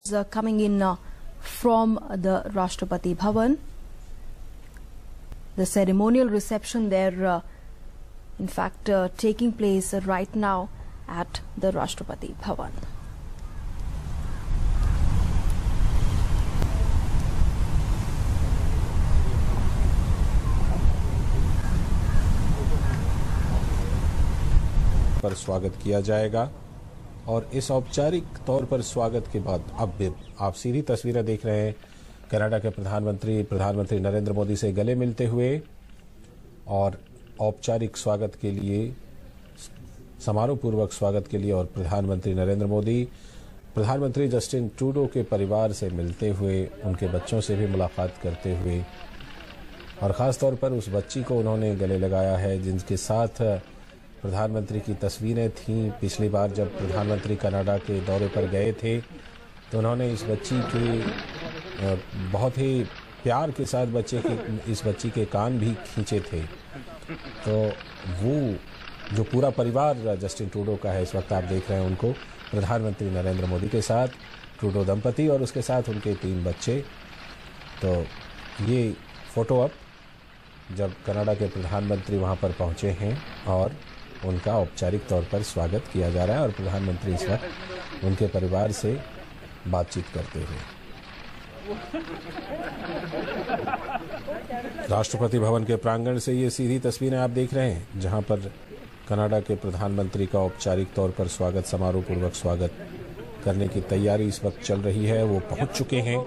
Coming in from the Rashtrapati Bhavan. The ceremonial reception there, in fact, taking place right now at the Rashtrapati Bhavan. पर स्वागत किया जाएगा और इस औपचारिक तौर पर स्वागत के बाद अब आप सीधी तस्वीरें देख रहे हैं कनाडा के प्रधानमंत्री नरेंद्र मोदी से गले मिलते हुए और औपचारिक स्वागत के लिए, समारोह पूर्वक स्वागत के लिए और प्रधानमंत्री नरेंद्र मोदी प्रधानमंत्री जस्टिन ट्रूडो के परिवार से मिलते हुए, उनके बच्चों से भी मुलाकात करते हुए और ख़ास तौर पर उस बच्ची को उन्होंने गले लगाया है जिनके साथ प्रधानमंत्री की तस्वीरें थीं। पिछली बार जब प्रधानमंत्री कनाडा के दौरे पर गए थे तो उन्होंने इस बच्ची के बहुत ही प्यार के साथ इस बच्ची के कान भी खींचे थे। तो वो जो पूरा परिवार जस्टिन ट्रूडो का है, इस वक्त आप देख रहे हैं उनको प्रधानमंत्री नरेंद्र मोदी के साथ, ट्रूडो दंपति और उसके साथ उनके 3 बच्चे। तो ये फोटो अब जब कनाडा के प्रधानमंत्री वहाँ पर पहुँचे हैं और उनका औपचारिक तौर पर स्वागत किया जा रहा है और प्रधानमंत्री इस वक्त उनके परिवार से बातचीत करते हुए। राष्ट्रपति भवन के प्रांगण से ये सीधी तस्वीरें आप देख रहे हैं जहां पर कनाडा के प्रधानमंत्री का औपचारिक तौर पर स्वागत, समारोह पूर्वक स्वागत करने की तैयारी इस वक्त चल रही है। वो पहुंच चुके हैं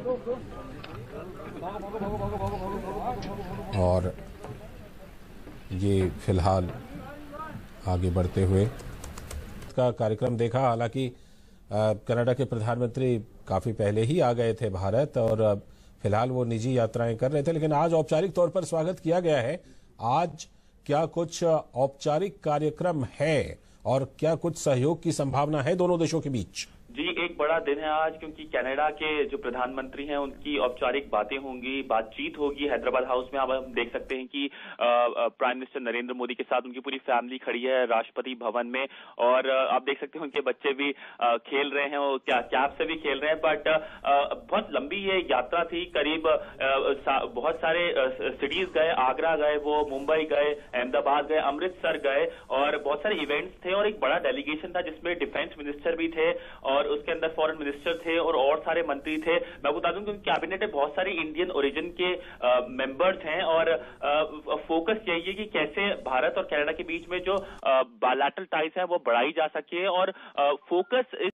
और ये फिलहाल आगे बढ़ते हुए का कार्यक्रम देखा। हालांकि कनाडा के प्रधानमंत्री काफी पहले ही आ गए थे भारत और फिलहाल वो निजी यात्राएं कर रहे थे, लेकिन आज औपचारिक तौर पर स्वागत किया गया है। आज क्या कुछ औपचारिक कार्यक्रम है और क्या कुछ सहयोग की संभावना है दोनों देशों के बीच? जी, एक बड़ा दिन है आज क्योंकि कनाडा के जो प्रधानमंत्री हैं उनकी औपचारिक बातें होंगी, बातचीत होगी हैदराबाद हाउस में। आप देख सकते हैं कि प्राइम मिनिस्टर नरेंद्र मोदी के साथ उनकी पूरी फैमिली खड़ी है राष्ट्रपति भवन में और आप देख सकते हैं उनके बच्चे भी खेल रहे हैं और कैप से भी खेल रहे हैं। बट बहुत लंबी ये यात्रा थी, करीब बहुत सारे सिटीज गए, आगरा गए, वो मुंबई गए, अहमदाबाद गए, अमृतसर गए और बहुत सारे इवेंट्स थे और एक बड़ा डेलीगेशन था जिसमें डिफेंस मिनिस्टर भी थे और उसके अंदर फॉरेन मिनिस्टर थे और सारे मंत्री थे। मैं बता दूं कि कैबिनेट में बहुत सारे इंडियन ओरिजिन के मेंबर्स हैं और फोकस यही है कि कैसे भारत और कनाडा के बीच में जो बायलैटरल टाइज है वो बढ़ाई जा सके और फोकस